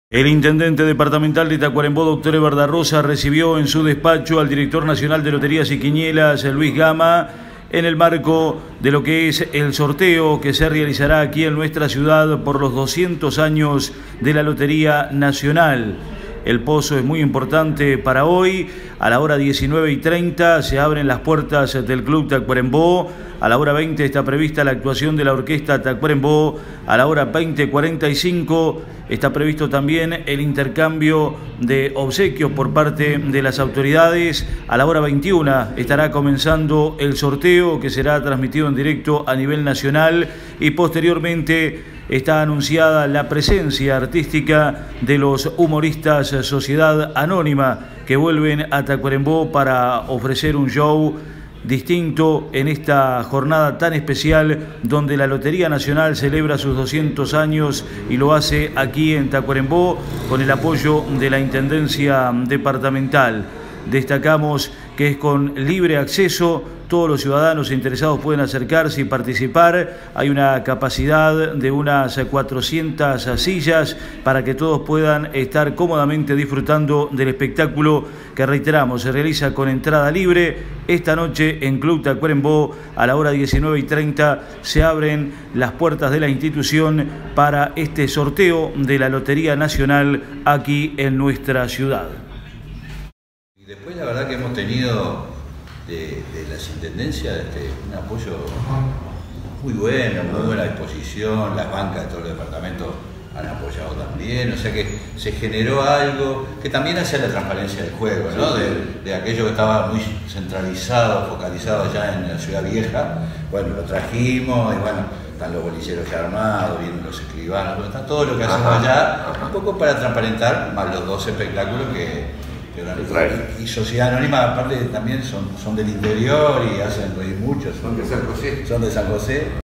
El intendente departamental de Tacuarembó, doctor Eber da Rosa, recibió en su despacho al director nacional de Loterías y Quinielas, Luis Gama, en el marco de lo que es el sorteo que se realizará aquí en nuestra ciudad por los 200 años de la Lotería Nacional. El pozo es muy importante para hoy. A la hora 19:30 se abren las puertas del Club Tacuarembó. A la hora 20 está prevista la actuación de la Orquesta Tacuarembó. A la hora 20:45 está previsto también el intercambio de obsequios por parte de las autoridades. A la hora 21 estará comenzando el sorteo, que será transmitido en directo a nivel nacional, y posteriormente está anunciada la presencia artística de los humoristas Sociedad Anónima, que vuelven a Tacuarembó para ofrecer un show distinto en esta jornada tan especial donde la Lotería Nacional celebra sus 200 años y lo hace aquí en Tacuarembó con el apoyo de la Intendencia Departamental. Destacamos que es con libre acceso, todos los ciudadanos interesados pueden acercarse y participar. Hay una capacidad de unas 400 sillas para que todos puedan estar cómodamente disfrutando del espectáculo que, reiteramos, se realiza con entrada libre. Esta noche en Club Tacuarembó a la hora 19:30 se abren las puertas de la institución para este sorteo de la Lotería Nacional aquí en nuestra ciudad. Después la verdad que hemos tenido de las intendencias un apoyo muy bueno, muy buena disposición, las bancas de todos los departamentos han apoyado también, o sea que se generó algo que también hacía la transparencia del juego, ¿no? De aquello que estaba muy centralizado, focalizado allá en la ciudad vieja. Bueno, lo trajimos y bueno, están los bolicheros ya armados, vienen los escribanos, bueno, está todo lo que hacemos allá, un poco para transparentar, más los dos espectáculos que y Sociedad Anónima, aparte también son del interior y hacen reír mucho, son de San José.